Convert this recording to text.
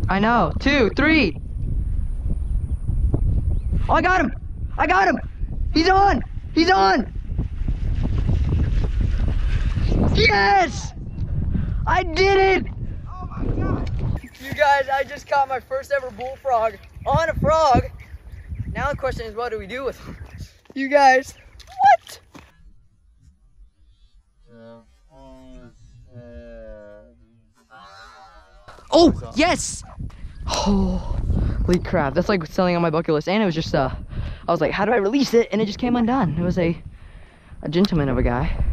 I know. 2, 3. Oh, I got him. I got him. He's on. He's on. Yes! I did it! Oh my God! You guys, I just caught my first ever bullfrog on a frog. Now the question is, what do we do with him? You guys, what? Oh, yes! Holy crap, that's like something on my bucket list. And it was just, I was like, how do I release it? And it just came undone. It was a gentleman of a guy.